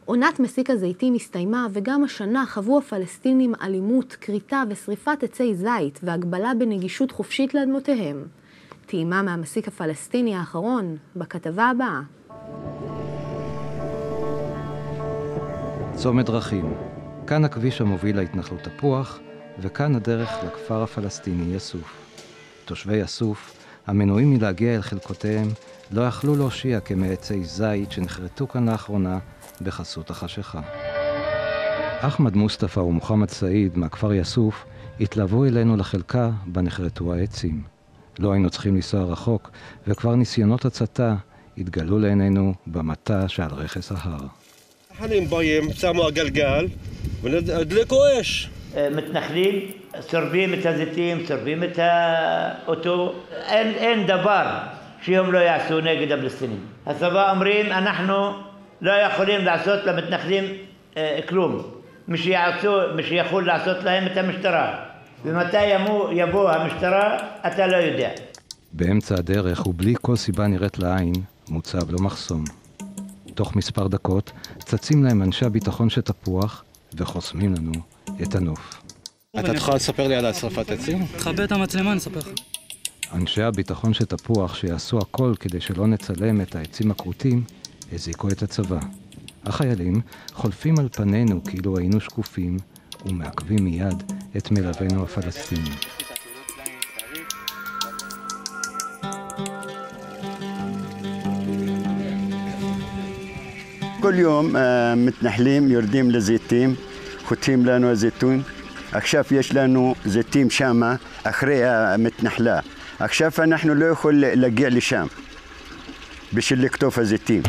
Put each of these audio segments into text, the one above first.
עונת מסיק הזיתים הסתיימה, וגם השנה חוו הפלסטינים אלימות, כריתה ושריפת עצי זית והגבלה בנגישות חופשית לאדמותיהם. טעימה מהמסיק הפלסטיני האחרון בכתבה הבאה. צומת דרכים. כאן הכביש המוביל להתנחלות תפוח, וכאן הדרך לכפר הפלסטיני יסוף. תושבי יסוף, המנועים מלהגיע אל חלקותיהם, לא יכלו להושיע כמעצי זית שנחרטו כאן לאחרונה בחסות החשיכה. אחמד מוסטפא ומוחמד סעיד מהכפר יסוף התלוו אלינו לחלקה בה נחרטו העצים. לא היינו צריכים לנסוע רחוק, וכבר ניסיונות הצתה התגלו לעינינו במטע שעל רכס ההר. חלים באים, שמו הגלגל ונדלקו אש. מתנחלים, שורבים את הזיתים, שורבים את האוטו. אין דבר שהם לא יעשו נגד הפלסטינים. הצבא אומרים, אנחנו לא יכולים לעשות למתנחלים כלום. מי שיכול לעשות להם את המשטרה. ומתי יבוא המשטרה, אתה לא יודע. באמצע הדרך ובלי כל סיבה נראית לעין, מוצב לו מחסום. תוך מספר דקות צצים להם אנשי הביטחון של תפוח וחוסמים לנו את הנוף. אתה תוכל לספר לי על השרפת עצים? תחבא את המצלמה, נספר לך. אנשי הביטחון של תפוח שיעשו הכל כדי שלא נצלם את העצים הכרותים, הזיקו את הצבא. החיילים חולפים על פנינו כאילו היינו שקופים ומעכבים מיד את מלווינו הפלסטיני. כל יום מתנחלים יורדים לזיתים, חוטפים לנו הזיתון. עכשיו יש לנו זיתים שמה אחרי המתנחלה. עכשיו אנחנו לא יכולים להגיע לשם בשביל לקטוף הזיתים.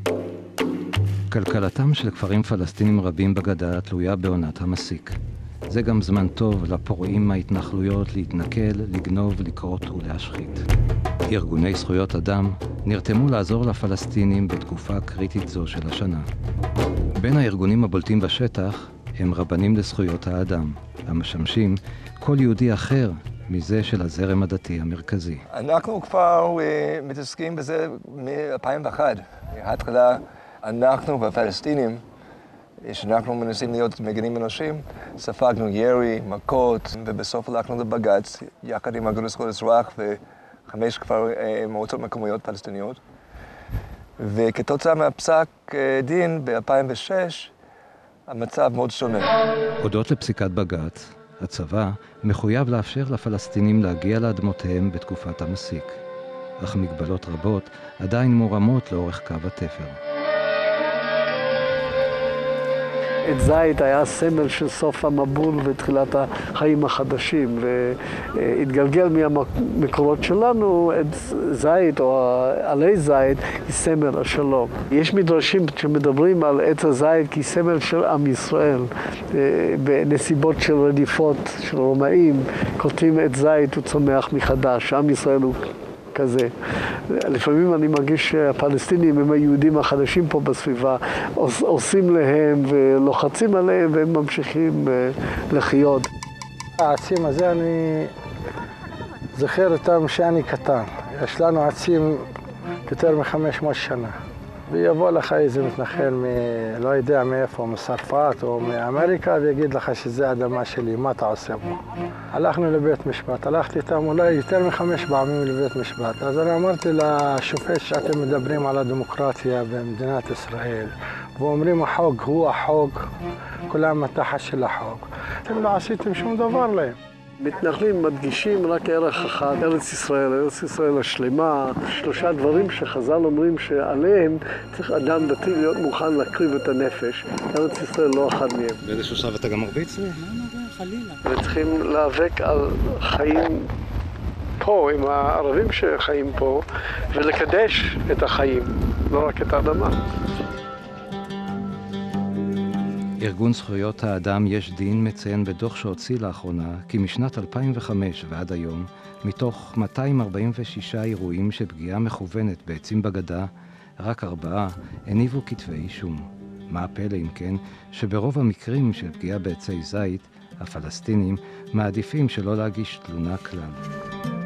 כלכלתם של כפרים פלסטינים רבים בגדה תלויה בעונת המסיק. זה גם זמן טוב לפורעים מההתנחלויות להתנכל, לגנוב, לקרות ולהשחית. ארגוני זכויות אדם נרתמו לעזור לפלסטינים בתקופה קריטית זו של השנה. בין הארגונים הבולטים בשטח הם רבנים לזכויות האדם, המשמשים כל יהודי אחר מזה של הזרם הדתי המרכזי. אנחנו כבר מתעסקים בזה מ-2001. התחלה אנחנו והפלסטינים, שאנחנו מנסים להיות מגנים אנושים, ספגנו ירי, מכות, ובסוף הלכנו לבג"ץ, יחד עם ארגון זכויות אזרח ו5 כבר מועצות מקומיות פלסטיניות. וכתוצאה מהפסק דין ב-2006, המצב מאוד שונה. הודות לפסיקת בג"ץ, הצבא מחויב לאפשר לפלסטינים להגיע לאדמותיהם בתקופת המסיק. אך מגבלות רבות עדיין מורמות לאורך קו התפר. עץ זית היה סמל של סוף המבול ותחילת החיים החדשים, והתגלגל מהמקורות שלנו, עץ זית או עלי זית היא סמל השלום. יש מדרשים שמדברים על עץ הזית כסמל של עם ישראל, בנסיבות של רדיפות של רומאים, כותבים עץ זית הוא צומח מחדש, עם ישראל הוא כזה. לפעמים אני מרגיש שהפלסטינים הם היהודים החדשים פה בסביבה, עושים להם ולוחצים עליהם והם ממשיכים לחיות. העצים הזה אני זוכר אותם שאני קטן. יש לנו עצים יותר מ-500 שנה. ויבוא לך איזה מתנחל לא יודע מאיפה, מצרפת או מאמריקה, ויגיד לך שזה אדמה שלי, מה אתה עושה פה? הלכנו לבית משפט, הלכתי איתם אולי יותר מ5 פעמים לבית משפט. אז אני אמרתי לשופט שאתם מדברים על הדמוקרטיה במדינת ישראל, ואומרים החוק הוא החוק, כולם מתחת של החוק. אתם לא עשיתם שום דבר להם. מתנחלים מדגישים רק ערך אחד, ארץ ישראל השלמה, 3 דברים שחז"ל אומרים שעליהם צריך אדם דתי להיות מוכן להקריב את הנפש. ארץ ישראל לא אחד מהם. באיזשהו שלב אתה גם מרביץ? חלילה. וצריכים להיאבק על חיים פה, עם הערבים שחיים פה, ולקדש את החיים, לא רק את האדמה. ארגון זכויות האדם יש דין מציין בדוח שהוציא לאחרונה כי משנת 2005 ועד היום, מתוך 246 אירועים של פגיעה מכוונת בעצים בגדה, רק 4 הניבו כתבי אישום. מה הפלא אם כן שברוב המקרים של פגיעה בעצי זית, הפלסטינים מעדיפים שלא להגיש תלונה כלל.